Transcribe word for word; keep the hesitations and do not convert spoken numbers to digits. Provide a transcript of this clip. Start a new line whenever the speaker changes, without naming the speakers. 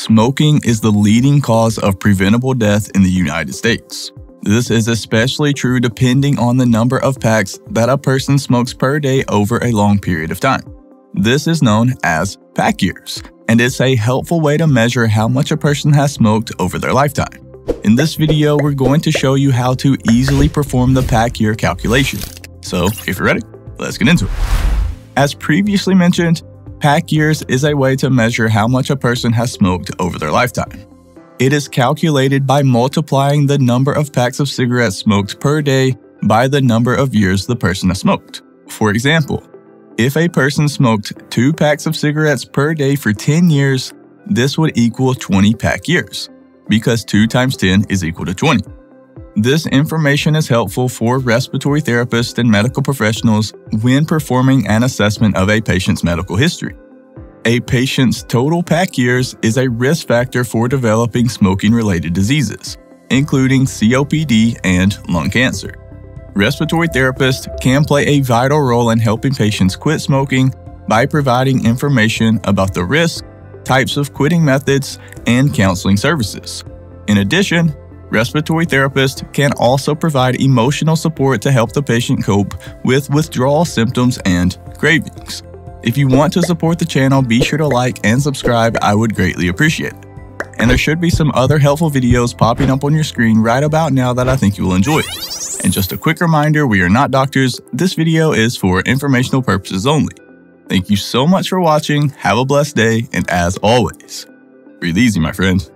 Smoking is the leading cause of preventable death in the United States. This is especially true depending on the number of packs that a person smokes per day over a long period of time. This is known as pack years, and it's a helpful way to measure how much a person has smoked over their lifetime. In this video, we're going to show you how to easily perform the pack year calculation. So, if you're ready, let's get into it. As previously mentioned, pack years is a way to measure how much a person has smoked over their lifetime. It is calculated by multiplying the number of packs of cigarettes smoked per day by the number of years the person has smoked. For example, if a person smoked two packs of cigarettes per day for ten years, this would equal twenty pack years, because two times ten is equal to twenty. This information is helpful for respiratory therapists and medical professionals when performing an assessment of a patient's medical history. A patient's total pack years is a risk factor for developing smoking-related diseases, including C O P D and lung cancer. Respiratory therapists can play a vital role in helping patients quit smoking by providing information about the risk, types of quitting methods, and counseling services. In addition, respiratory therapists can also provide emotional support to help the patient cope with withdrawal symptoms and cravings. If you want to support the channel, be sure to like and subscribe. I would greatly appreciate it. And there should be some other helpful videos popping up on your screen right about now that I think you will enjoy. And just a quick reminder, we are not doctors. This video is for informational purposes only. Thank you so much for watching. Have a blessed day, and as always, breathe easy, my friend.